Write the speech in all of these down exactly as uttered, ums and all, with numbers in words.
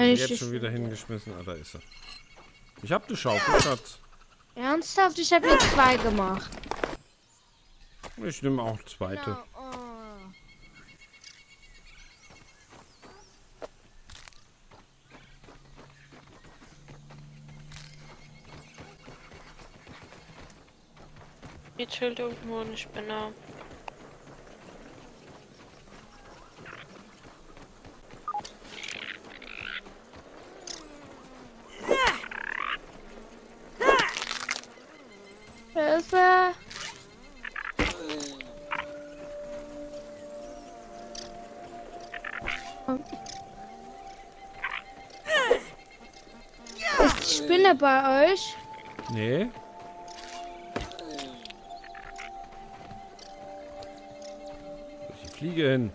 nicht. Jetzt schon wieder hingeschmissen. Ah, da ist er. Ich hab eine Schaufel, Schatz. Ernsthaft? Ich habe jetzt zwei gemacht. Ich nehme auch zweite. No, oh. Hier chillt irgendwo eine Spinne. Hilfe! Ist die Spinne bei euch? Nee. Wo ist die Fliege hin?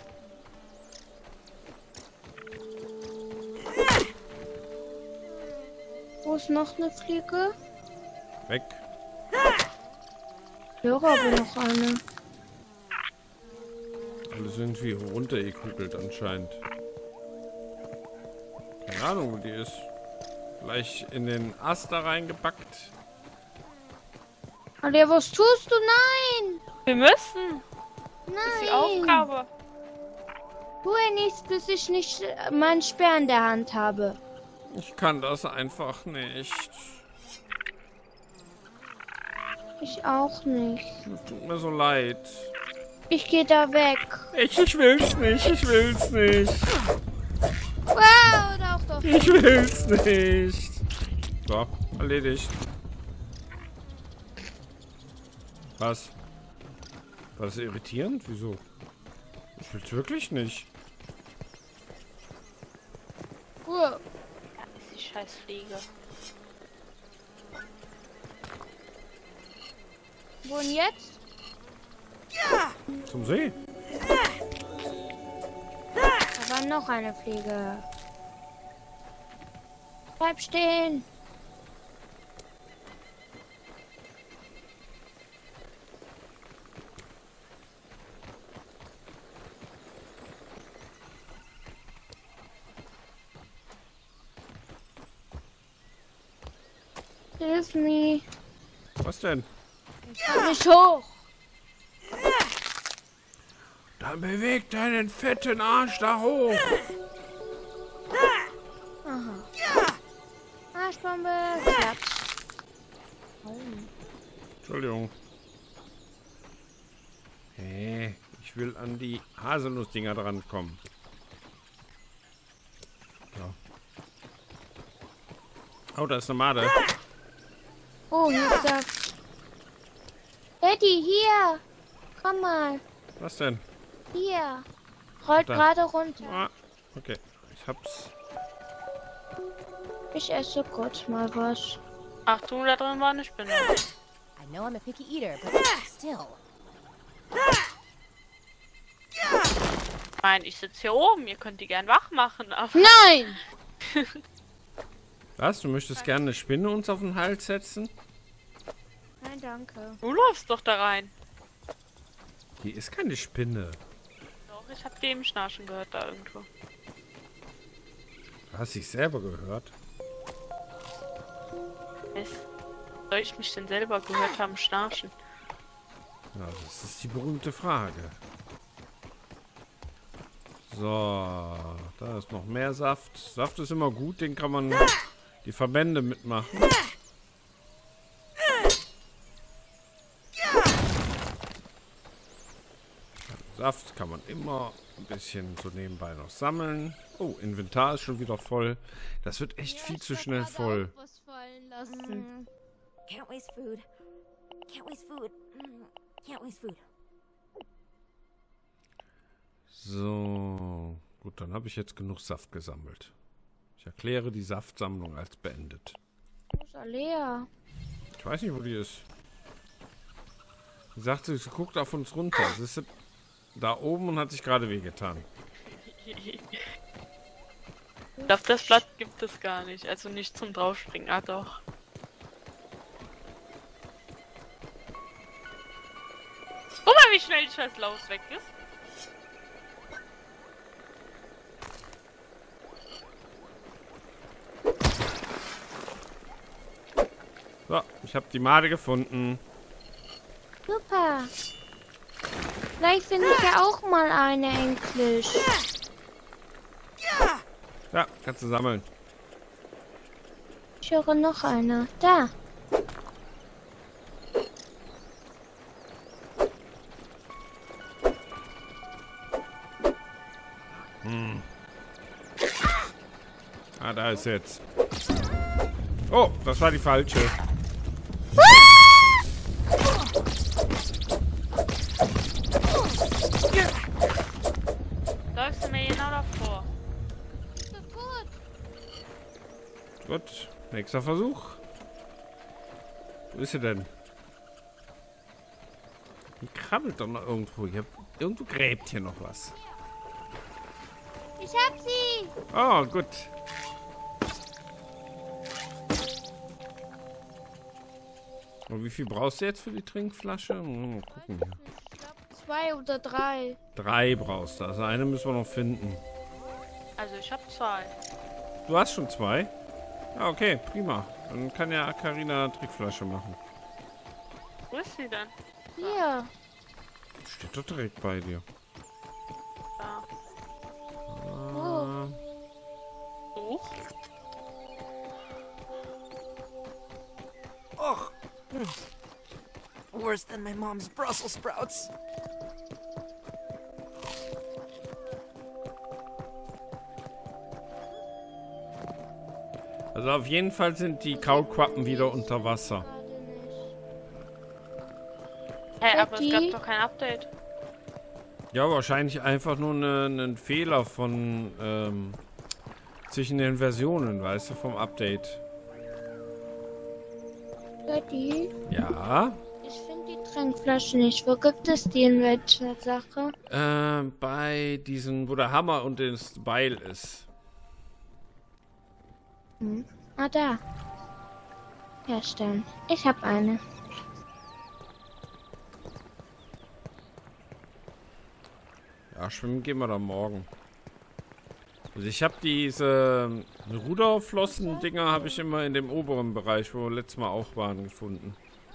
Wo ist noch eine Fliege? Weg. Ich höre aber noch eine. Alles irgendwie runtergekugelt anscheinend. Keine Ahnung, wo die ist. Vielleicht in den Ast da reingepackt. Alia, was tust du? Nein! Wir müssen. Nein! Das ist die Aufgabe. Tue nichts, bis ich nicht meinen Speer in der Hand habe. Ich kann das einfach nicht. Ich auch nicht. Es tut mir so leid. Ich gehe da weg. Ich, ich will's nicht, ich will's nicht. Wow, doch, doch. Ich will's nicht. So, erledigt. Was? War das irritierend? Wieso? Ich will's wirklich nicht. Wow. Ja, ist die scheiß Fliege. Wo und jetzt? Zum See? Da war noch eine Fliege. Bleib stehen. Hilf mir. Was denn? Ich komm nicht hoch. Dann beweg deinen fetten Arsch da hoch. Aha. Arschbombe. Platz. Entschuldigung. Hey, ich will an die Haselnussdinger dran kommen. So. Oh, da ist eine Made. Oh, hier ist Saft. Eddie, hier. Komm mal. Was denn? Hier. Rollt Da. gerade runter. Ah, okay. Ich hab's. Ich esse kurz mal was. Achtung, da drin war eine Spinne. I know I'm a picky eater, but still. Ich meine, ich sitze hier oben. Ihr könnt die gern wach machen, aber... Nein! Was? Du möchtest gerne eine Spinne uns auf den Hals setzen? Nein, danke. Du läufst doch da rein. Hier ist keine Spinne. Doch, ich habe dem Schnarchen gehört da irgendwo. Du hast dich selber gehört. Was soll ich mich denn selber gehört haben, Schnarchen? Ja, das ist die berühmte Frage. So, da ist noch mehr Saft. Saft ist immer gut, den kann man die Verbände mitmachen. Saft kann man immer ein bisschen so nebenbei noch sammeln. Oh, Inventar ist schon wieder voll. Das wird echt viel zu schnell voll. Was fallen lassen. Can't waste food. Can't waste food. Mm, Can't waste food. So, gut, dann habe ich jetzt genug Saft gesammelt. Ich erkläre die Saftsammlung als beendet. Wo ist Alea? Ich weiß nicht, wo die ist. Sie sagte, sie guckt auf uns runter. Sie ist da oben und hat sich gerade wehgetan. Ich glaube, das Blatt gibt es gar nicht. Also nicht zum Draufspringen. Ah, doch. Guck mal, wie schnell die scheiß Laus weg ist. So, ich habe die Made gefunden. Super. Vielleicht finde ich ja auch mal eine endlich. Ja, kannst du sammeln. Ich höre noch eine. Da. Hm. Ah, da ist jetzt. Oh, das war die falsche. Läufst du mir genau davor? Gut, nächster Versuch. Wo ist sie denn? Die krabbelt doch noch irgendwo. Hier, irgendwo gräbt hier noch was. Ich hab sie. Oh, gut. Und wie viel brauchst du jetzt für die Trinkflasche? Mal gucken hier. Ich glaube zwei oder drei. Drei brauchst du. Also eine müssen wir noch finden. Also ich habe zwei. Du hast schon zwei? Ah, okay, prima. Dann kann ja Carina eine Trinkflasche machen. Wo ist sie denn? Hier. Steht doch direkt bei dir. Da. Ah, Hoch. Ugh. Mm. Worse than my mom's Brussels sprouts. also auf jeden Fall sind die Kaulquappen wieder unter Wasser. Hä, aber es Betty? gab doch kein Update. Ja, wahrscheinlich einfach nur ein Fehler von ähm, zwischen den Versionen, weißt du, vom Update. Daddy, Ja. ich finde die Trinkflasche nicht. Wo gibt es die in welcher Sache? Ähm, bei diesen, wo der Hammer und das Beil ist. Hm. Ah, da. Herstellen. Ich habe eine. Ja, schwimmen gehen wir dann morgen. Also ich habe diese Ruderflossen-Dinger habe ich immer in dem oberen Bereich, wo wir letztes Mal auch waren, gefunden.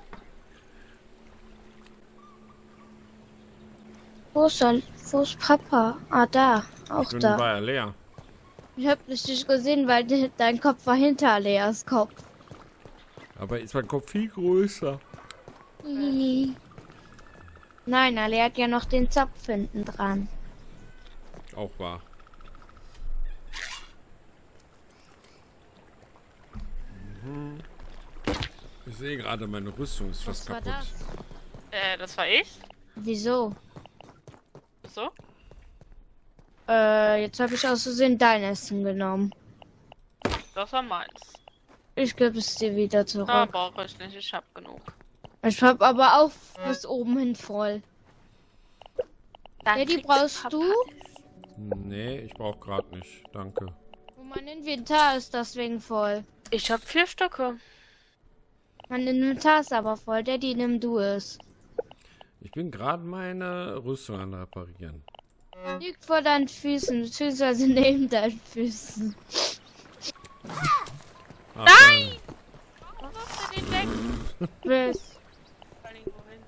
Wo ist, er? Wo ist Papa? Ah, da. Auch Schwimmen da. war ja leer. Ich hab dich nicht gesehen, weil de dein Kopf war hinter Leas Kopf. Aber ist mein Kopf viel größer. Hihi. Nein, Alea hat ja noch den Zopf hinten dran. Auch wahr. Mhm. Ich sehe gerade, meine Rüstung ist fast Was war kaputt. das? Äh, das war ich? Wieso? So? Äh, jetzt habe ich aus Versehen dein Essen genommen. Das war meins. Ich gebe es dir wieder zurück. Ah, brauche ich nicht, ich hab genug. Ich hab aber auch bis oben hin voll. Dann Ja, die kriegt brauchst Papa du? es. Nee, ich brauche gerade nicht. Danke. Und mein Inventar ist deswegen voll. Ich hab vier Stücke. Mein Inventar ist aber voll. Daddy, nimm du es. Ich bin gerade meine Rüstung an reparieren. Liegt vor deinen Füßen, beziehungsweise neben deinen Füßen. Ach, Nein! Warum machst du den weg? Bis. Vor allem wohin?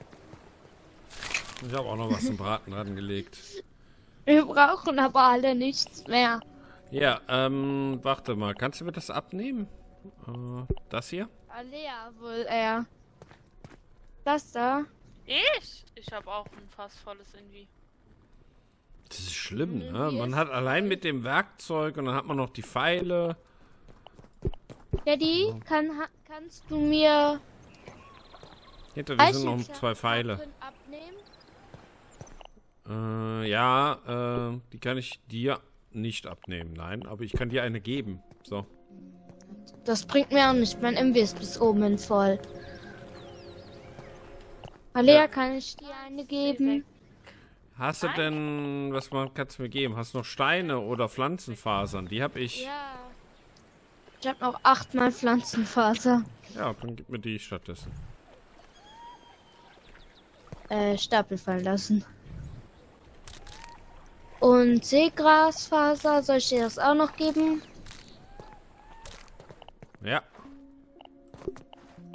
Ich habe auch noch was zum Braten dran gelegt. Wir brauchen aber alle nichts mehr. Ja, ähm, warte mal. Kannst du mir das abnehmen? Äh, das hier? Alea wohl eher. Das da? Ich? Ich hab auch ein fast volles Invi. Das ist schlimm, ne? Irgendwie Man ist hat allein mit dem Werkzeug und dann hat man noch die Pfeile. Daddy, kann, ha, kannst du mir Hinter dir sind noch zwei Eichenschalen Pfeile. abnehmen? Äh, ja, äh, die kann ich dir nicht abnehmen, nein. Aber ich kann dir eine geben. So. Das bringt mir auch nicht. Mein M W ist bis oben hin voll. Alea, Ja. kann ich dir eine geben? Hast du Nein. denn, was man kannst du mir geben? Hast du noch Steine oder Pflanzenfasern? Die habe ich. Ja. Ich habe noch achtmal Pflanzenfaser. Ja, dann gib mir die stattdessen. Äh, Stapel fallen lassen. Und Seegrasfaser, soll ich dir das auch noch geben? Ja.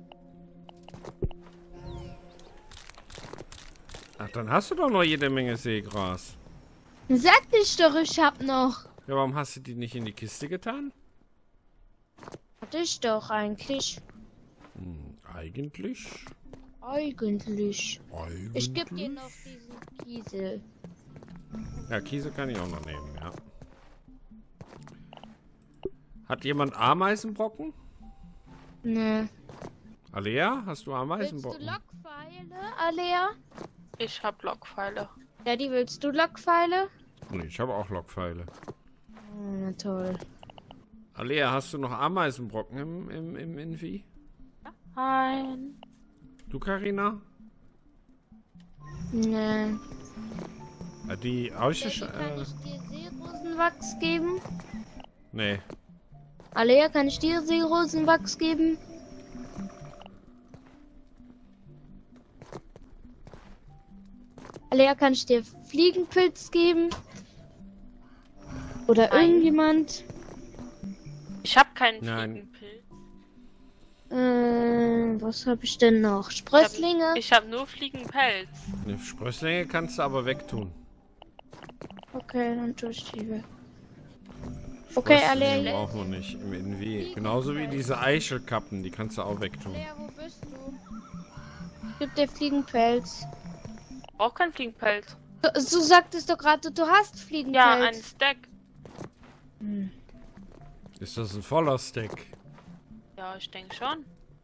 Ach, dann hast du doch noch jede Menge Seegras. Sag dich doch, ich hab noch. Ja, warum hast du die nicht in die Kiste getan? Hatte ich doch eigentlich. Hm, eigentlich? Eigentlich. Eigentlich? Ich geb dir noch diesen Kiesel. Ja, Kiesel kann ich auch noch nehmen, ja. Hat jemand Ameisenbrocken? Ne. Alea, hast du Willst du Ameisenbrocken? Lockpfeile, Alea? Ich hab Blockpfeile. Daddy, willst du Lockpfeile? Nee, ich habe auch Lockpfeile. Oh, na toll. Alea, hast du noch Ameisenbrocken im, im, im Invi? Nein. Du, Carina? Ne. Ja, die Daddy, Ausche... kann Äh, ich dir Seerosenwachs geben? nee. Alea, kann ich dir Seerosenwachs geben? Alea, kann ich dir Fliegenpilz geben? Oder Nein. irgendjemand? Ich hab keinen Nein. Fliegenpilz. Äh, was habe ich denn noch? Sprösslinge? Ich hab nur Fliegenpelz. Ne, Sprösslinge kannst du aber wegtun. Okay, dann tue ich die weg. Okay, Sprösslinge Alea. brauchen wir nicht im Invi. Genauso wie diese Eichelkappen, die kannst du auch wegtun. Alea, wo bist du? Ich geb dir Fliegenpelz. Brauch keinen Fliegenpelz. Du, du sagtest doch gerade, du hast Fliegenpelz. Ja, ein Stack. Hm. Ist das ein voller Stack? Ja, ich denke schon.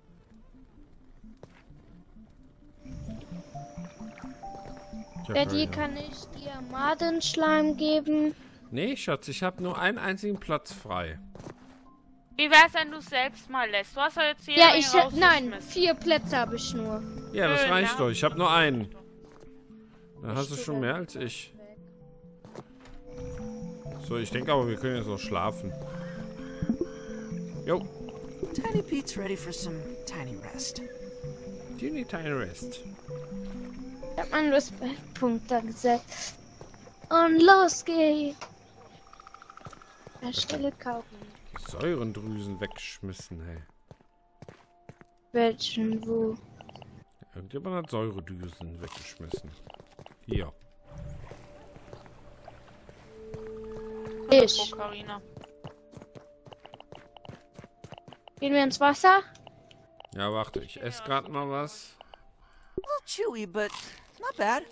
Tja, Daddy, Carina. kann ich dir Madenschleim geben? Nee, Schatz, ich habe nur einen einzigen Platz frei. Wie wär's, wenn du selbst mal lässt? Du hast ja jetzt hier Ja, ich hab, nein, vier Plätze habe ich nur. Ja, das Schön, reicht ja. doch. Ich habe nur einen. Dann Ich hast du tu schon dann mehr als ich. So, ich denke aber, wir können jetzt noch schlafen. Jo, Tiny Pete's ready for some tiny rest. you need tiny rest. Ich hab meinen Respektpunkt da gesetzt. Und los geht's. Erstelle kaufen. Säurendrüsen weggeschmissen, hey. Welchen, wo? Irgendjemand hat Säuredüsen weggeschmissen. Hier. Ich. Carina. Gehen wir ins Wasser? Ja, warte, ich esse gerade mal was. A little chewy, but not bad.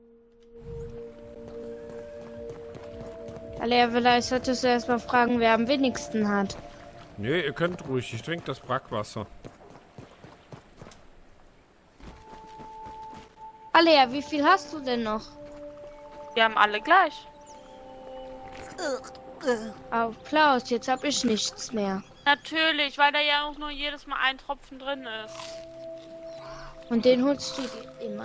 Alea, vielleicht solltest du erst mal fragen, wer am wenigsten hat. Nee, ihr könnt ruhig. Ich trinke das Brackwasser. Alea, wie viel hast du denn noch? Wir haben alle gleich. Ugh, ugh. Applaus, jetzt hab ich nichts mehr. Natürlich, weil da ja auch nur jedes Mal ein Tropfen drin ist. Und den holst du dir immer.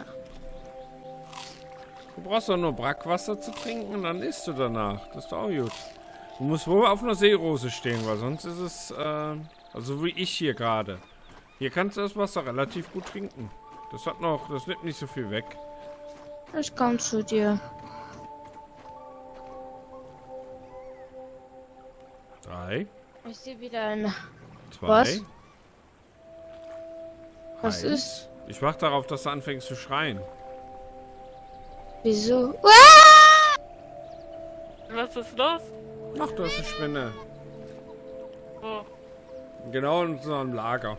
Du brauchst doch nur Brackwasser zu trinken und dann isst du danach. Das ist doch auch gut. Du musst wohl auf einer Seerose stehen, weil sonst ist es, äh, also wie ich hier gerade. Hier kannst du das Wasser relativ gut trinken. Das hat noch, das nimmt nicht so viel weg. Ich komm zu dir. Drei, Ich sehe wieder eine. zwei, Was? Was eins. ist? Ich warte darauf, dass du anfängst zu schreien. Wieso? Ah! Was ist los? Ach, du hast eine Spinne. Wo? Genau in unserem Lager.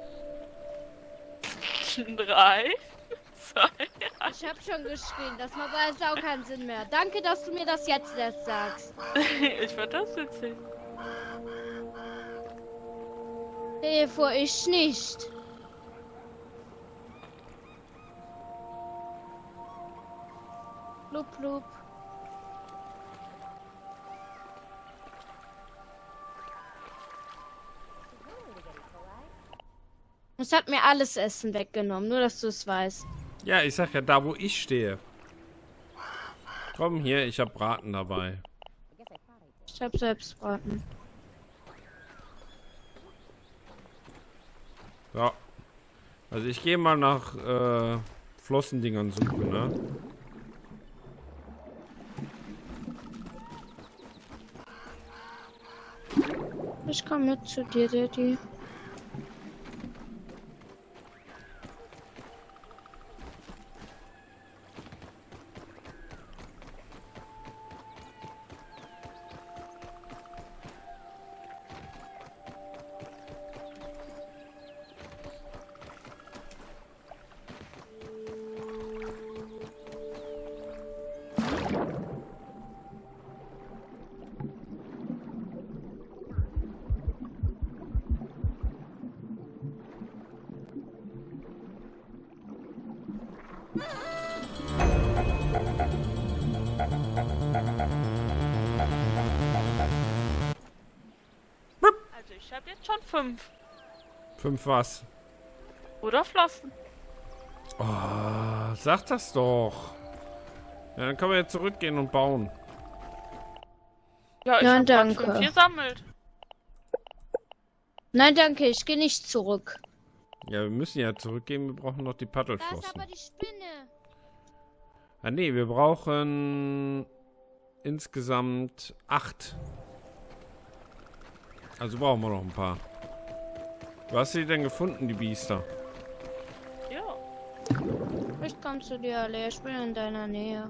Drei. Zwei. Ich hab schon geschrien, das macht alles auch keinen Sinn mehr. Danke, dass du mir das jetzt erst sagst. Ich würde das erzählen. Stell dir vor, ich nicht. Blub, blub. Es hat mir alles Essen weggenommen, nur dass du es weißt. Ja, ich sag ja, da wo ich stehe. Komm hier, ich hab Braten dabei. Ich hab selbst Braten. So. Also ich gehe mal nach äh, Flossendingern suchen, ne? Ich komm mit zu dir, Daddy. Also ich habe jetzt schon fünf. Fünf was? Oder Flossen. Oh, sag das doch. Ja, dann können wir jetzt zurückgehen und bauen. Ja, ich Ja, habe danke. fünf gesammelt. Nein, danke, ich gehe nicht zurück. Ja, wir müssen ja zurückgehen. Wir brauchen noch die Da ist Paddelflossen. aber die Spinne. Ah, nee, wir brauchen insgesamt acht. Also brauchen wir noch ein paar. Wo hast du die denn gefunden, die Biester? Ja. Ich komm zu dir, Ale. Ich bin in deiner Nähe.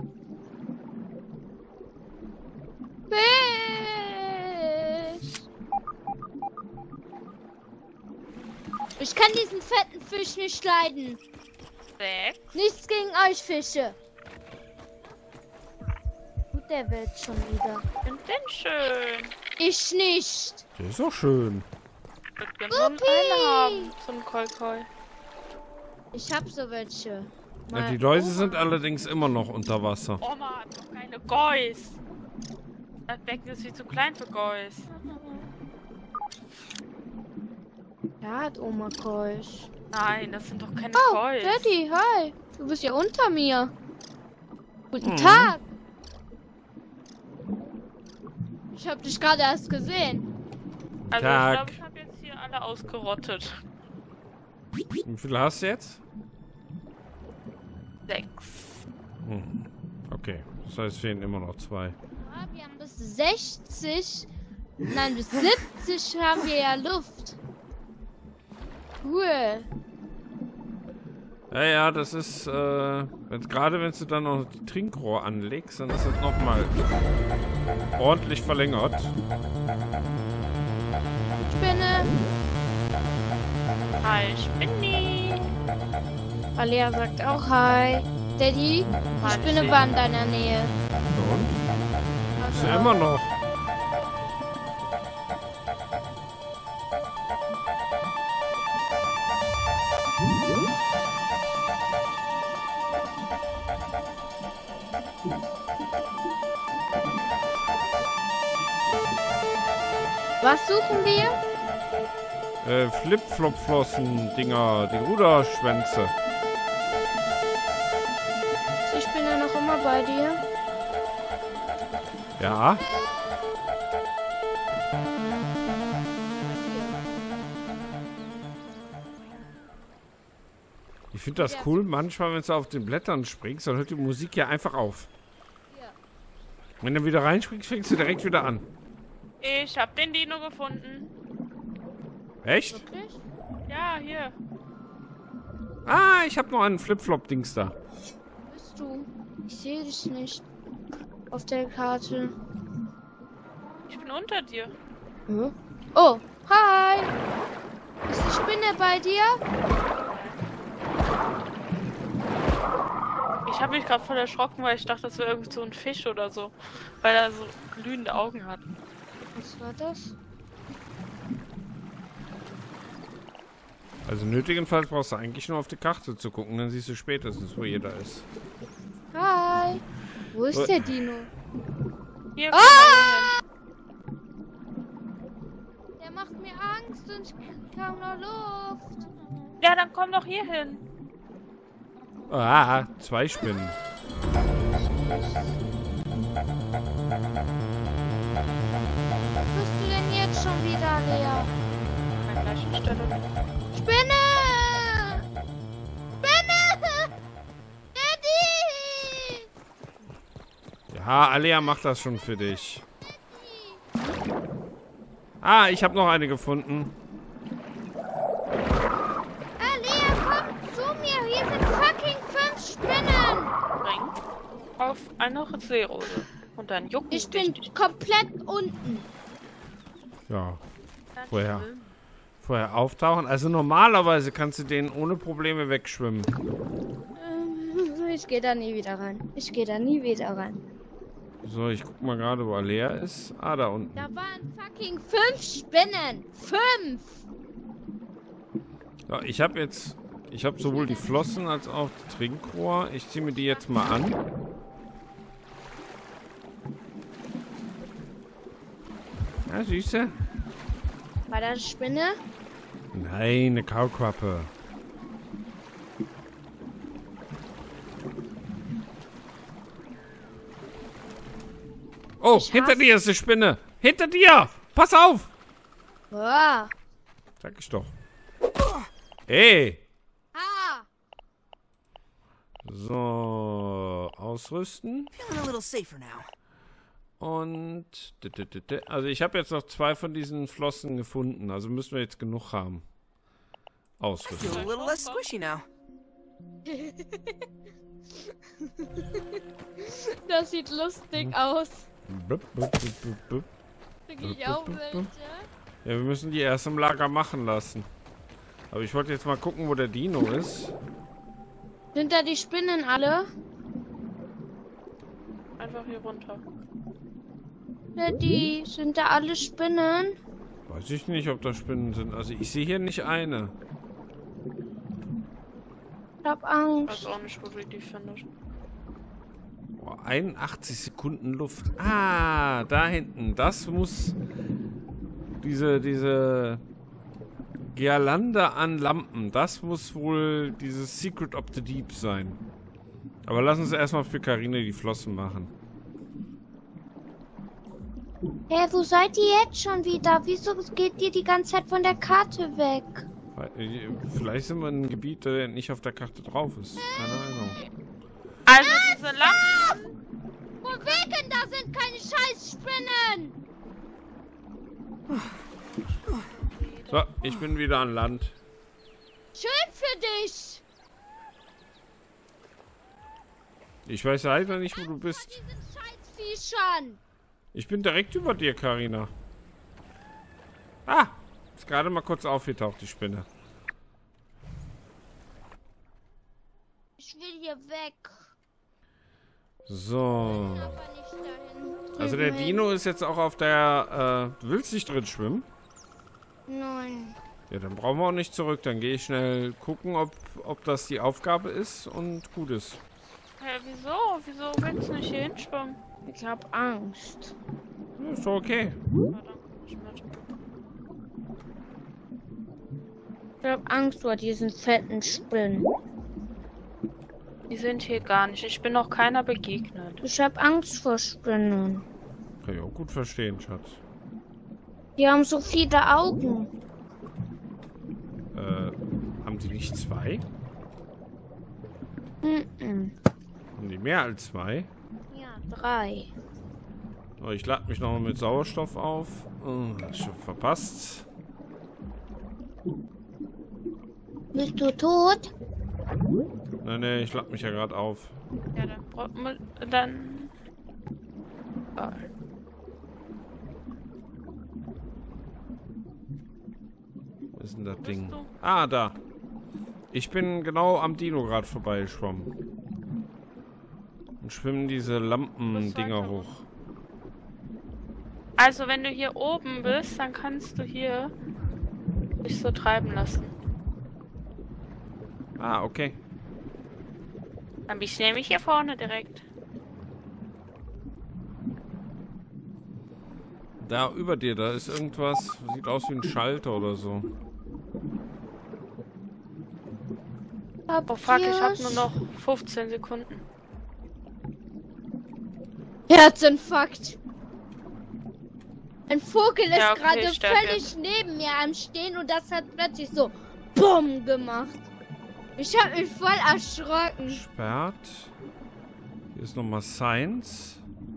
Fisch! Ich kann diesen fetten Fisch nicht leiden. Sechs. Nichts gegen euch, Fische. Gut, der wird schon wieder. Sind denn schön. Ich nicht. Der ist auch schön. Ich würde gerne so einen einen haben. So einen Koi-Koi. Ich hab so welche. Ja, die Mal- Läuse sind allerdings immer noch unter Wasser. Oma hat noch keine Geuss. Das Becken ist viel zu klein für Geuss. Ja, hat Oma Keusch. Nein, das sind doch keine Oh, Geuss. Daddy, hi. Du bist ja unter mir. Guten Mhm. Tag. Ich hab dich gerade erst gesehen. Also Tag. ich glaube, ich habe jetzt hier alle ausgerottet. Wie viele hast du jetzt? Sechs. Hm. Okay, das heißt, es fehlen immer noch zwei. Ja, wir haben bis sechzig. Nein, bis siebzig haben wir ja Luft. Cool. Ja, ja, das ist, äh, wenn, gerade wenn du dann noch die Trinkrohr anlegst, dann ist das nochmal ordentlich verlängert. Spinne. Hi, Spinni. Alia sagt auch hi. Daddy, die Hi, Spinne Spinni. war in deiner Nähe. Und? Ist ja immer noch. Was suchen wir? Äh, Flip-Flop-Flossen-Dinger, die Ruderschwänze. Ist die Spinne noch immer bei dir? Ja. Ich finde das cool, manchmal, wenn du auf den Blättern springst, dann hört die Musik ja einfach auf. Ja. Wenn du wieder reinspringst, fängst du direkt wieder an. Ich habe den Dino gefunden. Echt? Wirklich? Ja, hier. Ah, ich habe noch einen Flip-Flop-Dings da. Wo bist du? Ich sehe dich nicht. Auf der Karte. Ich bin unter dir. Hm? Oh, hi. Ist die Spinne bei dir? Ich habe mich gerade voll erschrocken, weil ich dachte, das wäre irgendwie so ein Fisch oder so. Weil er so glühende Augen hat. Was war das? Also nötigenfalls brauchst du eigentlich nur auf die Karte zu gucken, dann siehst du spätestens, wo jeder ist. Hi. Wo ist Wo- der Dino? Hier, Ah! Der macht mir Angst und ich kaum noch Luft. ja, dann komm doch hier hin. Ah, zwei Spinnen. Was bist du denn jetzt schon wieder, Lea? An der gleichen Stelle. Spinne! Spinne! Daddy! Ja, Alea macht das schon für dich. Ah, ich habe noch eine gefunden. Ah, Lea, komm zu mir. Hier sind fucking fünf Spinnen. Bring auf eine Seerose. Und dann jucken Ich dich bin die- komplett unten. Ja, dann vorher. schwimmen. vorher auftauchen. Also normalerweise kannst du den ohne Probleme wegschwimmen. Ähm, Ich gehe da nie wieder rein. Ich gehe da nie wieder rein. So, ich guck mal gerade, wo er leer ist. Ah, da unten. Da waren fucking fünf Spinnen. Fünf! So, ich habe jetzt... Ich habe sowohl die Flossen als auch die Trinkrohr. Ich ziehe mir die jetzt mal an. Ja, Süße. War das eine Spinne? Nein, eine Kaulquappe. Oh, Ich hinter hasse- dir ist eine Spinne. Hinter dir. Pass auf. Boah. Sag ich doch. Ey. Ah. So, ausrüsten. Feeling a little safer now. Und... Also ich habe jetzt noch zwei von diesen Flossen gefunden. Also müssen wir jetzt genug haben. Feel Ausrüsten. a little less squishy now. Das sieht lustig aus. Bup, bup, bup, bup, bup. Krieg ich auch welche? Ja, wir müssen die erst im Lager machen lassen. Aber ich wollte jetzt mal gucken, wo der Dino ist. Sind da die Spinnen alle? Einfach hier runter. Ja, die sind da alle Spinnen? Weiß ich nicht, ob da Spinnen sind. Also ich sehe hier nicht eine. Ich hab Ich Angst. weiß auch nicht, wo du die findest. Boah, einundachtzig Sekunden Luft. Ah, da hinten. Das muss diese, diese Girlande an Lampen. Das muss wohl dieses Secret of the Deep sein. Aber lass uns erstmal für Karine die Flossen machen. Hä, wo seid ihr jetzt schon wieder? Wieso geht ihr die ganze Zeit von der Karte weg? Weil, äh, Vielleicht sind wir in einem Gebiet, der nicht auf der Karte drauf ist. Keine Ahnung. Also diese Lampen. Wo wegen? Da sind keine Scheißspinnen! So, ich bin wieder an Land. Schön für dich! Ich weiß leider nicht, wo du bist. Dieses Scheißviechern! Ich bin direkt über dir, Karina. Ah, ist gerade mal kurz aufgetaucht, die Spinne. Ich will hier weg. So. Aber nicht dahin. Also der Dino ist jetzt auch auf der... Äh, du willst nicht drin schwimmen? Nein. Ja, dann brauchen wir auch nicht zurück. Dann gehe ich schnell gucken, ob, ob das die Aufgabe ist und gut ist. Hä, wieso? Wieso willst du nicht hier hinschwimmen? Ich hab Angst. Ja, ist doch okay. Ja, dann komm ich mit. Ich hab Angst vor diesen fetten Spinnen. Die sind hier gar nicht. Ich bin noch keiner begegnet. Ich hab Angst vor Spinnen. Kann ich auch gut verstehen, Schatz. Die haben so viele Augen. Äh, haben die nicht zwei? Mhm. Haben die mehr als zwei? Ja, drei. So, ich lade mich nochmal mit Sauerstoff auf. Oh, das ist schon verpasst. Bist du tot? Nein, nein, ich lade mich ja gerade auf. Ja, dann braucht man dann. Ah. Wo ist denn das Wo Ding? bist du? Ah, da. Ich bin genau am Dino gerade vorbeigeschwommen. Und schwimmen diese Lampendinger weiter hoch. Also wenn du hier oben bist, dann kannst du hier dich so treiben lassen. Ah, okay. Dann bin ich nämlich hier vorne direkt. Da über dir, da ist irgendwas. Sieht aus wie ein Schalter oder so. Oh fuck, ich hab nur noch fünfzehn Sekunden. Herzinfarkt. Ein Vogel ist Ja, okay, gerade ich sterbe völlig jetzt. neben mir am Stehen und das hat plötzlich so BUM gemacht. Ich hab mich voll erschrocken. Sperrt. Hier ist nochmal Science.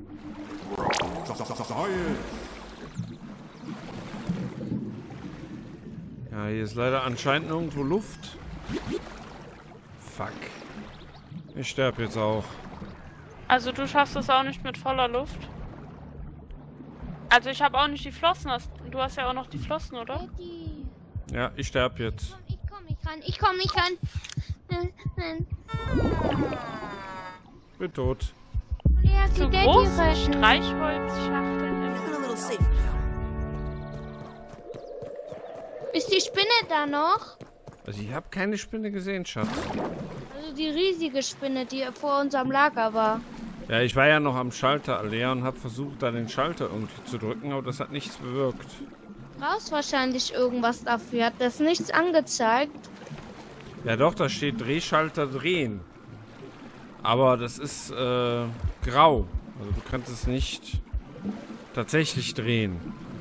Ja, hier ist leider anscheinend nirgendwo Luft. Fuck. Ich sterbe jetzt auch. Also du schaffst es auch nicht mit voller Luft. Also ich habe auch nicht die Flossen. Hast- Du hast ja auch noch die Flossen, oder? Eddie, Ja, ich sterbe jetzt. komm, ich komm nicht ran. Ich komm nicht ran. Nein, nein. Bin tot. Ja, Ja, Zu die Daddy großen retten. Streichholzschachteln. I'm a little safer now. Ist die Spinne da noch? Also ich habe keine Spinne gesehen, Schatz. Also die riesige Spinne, die vor unserem Lager war. Ja, ich war ja noch am Schalter, Alea, und habe versucht, da den Schalter irgendwie zu drücken, aber das hat nichts bewirkt. Brauchst wahrscheinlich irgendwas dafür. Hat das nichts angezeigt? Ja doch, da steht Drehschalter drehen. Aber das ist äh, grau. Also du kannst es nicht tatsächlich drehen.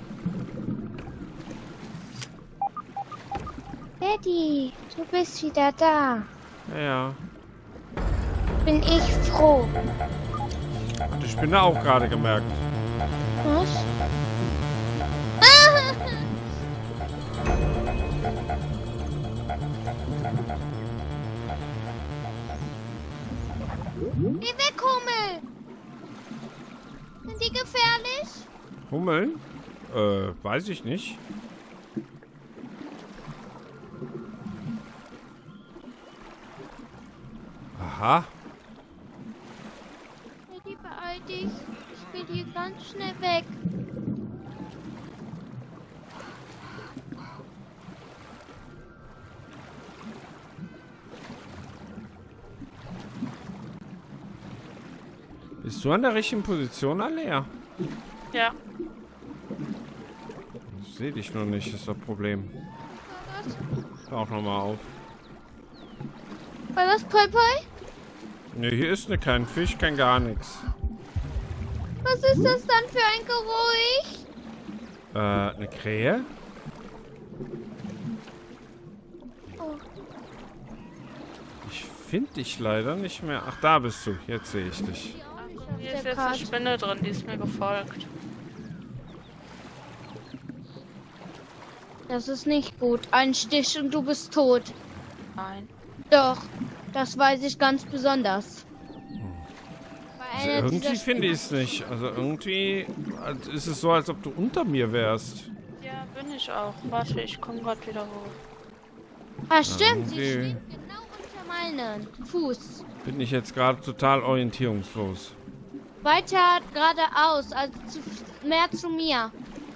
Daddy, du bist wieder da. Ja, ja. Bin ich froh. Hat die Spinne auch gerade gemerkt. Was? Geh weg, Hummel! Sind die gefährlich? Hummeln? Äh, weiß ich nicht. Aha. Daddy, beeil dich. Ich will hier ganz schnell weg. Bist du an der richtigen Position, Alea? Ja. Ich sehe dich noch nicht, ist das Problem. Auch nochmal auf. War das Poi Poi? Ne, hier ist ne, kein Fisch, kein gar nichts. Was ist das dann für ein Geräusch? Äh, eine Krähe? Oh. Ich finde dich leider nicht mehr. Ach, da bist du. Jetzt sehe ich dich. Hier ist jetzt eine Spinne drin, die ist mir gefolgt. Das ist nicht gut. Ein Stich und du bist tot. Nein. Doch, das weiß ich ganz besonders. Bei Also einer irgendwie dieser finde ich es nicht. Also irgendwie als- ist es so, als ob du unter mir wärst. Ja, bin ich auch. Warte, ich komme gerade wieder hoch. Ah, stimmt, sie irgendwie- steht genau unter meinen Fuß. Bin ich jetzt gerade total orientierungslos. Weiter geradeaus, also zu, mehr zu mir.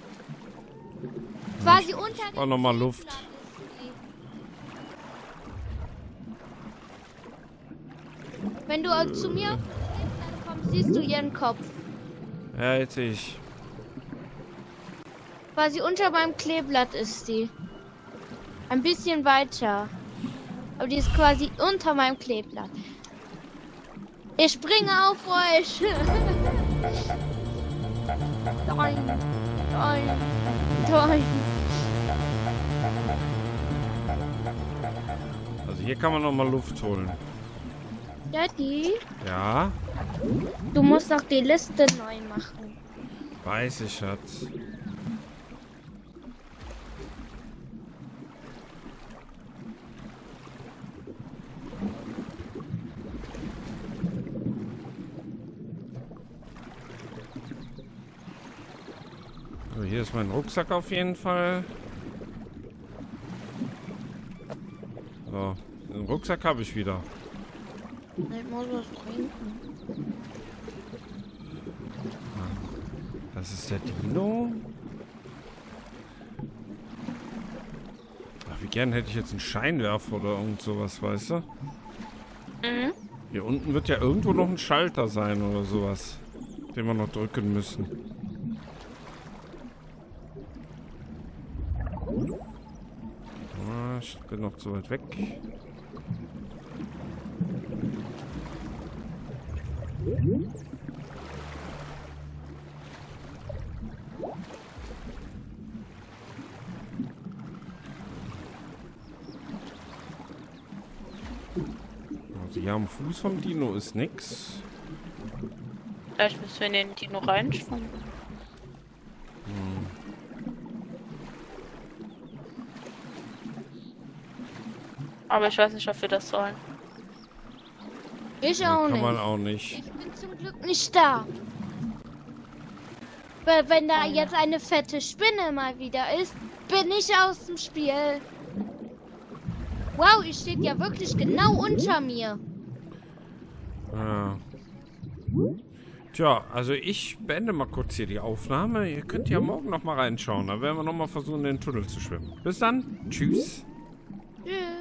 Quasi unter brauch noch mal Luft. Kleeblatt ist sie. Wenn du äh. zu mir auf das Kleeblatt kommst, siehst du ihren Kopf. Ja, jetzt sehe ich. Quasi unter meinem Kleeblatt ist sie. Ein bisschen weiter. Aber die ist quasi unter meinem Kleeblatt. Ich springe auf euch. Nein. Nein. Nein. Also hier kann man noch mal Luft holen. Daddy, Ja, du musst noch die Liste neu machen. weiß ich, Schatz. So, hier ist mein Rucksack auf jeden Fall. So, den Rucksack habe ich wieder. Ich muss was trinken. Das ist der Dino. Ach, wie gern hätte ich jetzt einen Scheinwerfer oder irgend sowas, weißt du? Mhm. Hier unten wird ja irgendwo noch ein Schalter sein oder sowas, den wir noch drücken müssen. Ah, ich bin noch zu weit weg. Also hier am Fuß vom Dino ist nix. Vielleicht müssen wir in den Dino reinschwimmen. Aber ich weiß nicht, ob wir das sollen. Ich auch Kann nicht. man auch nicht. Ich bin zum Glück nicht da. Weil wenn da jetzt eine fette Spinne mal wieder ist, bin ich aus dem Spiel. Wow, ihr steht ja wirklich genau unter mir. Ja. Tja, also ich beende mal kurz hier die Aufnahme. Ihr könnt ja morgen noch mal reinschauen. Dann werden wir noch mal versuchen, in den Tunnel zu schwimmen. Bis dann. Tschüss. Tschüss.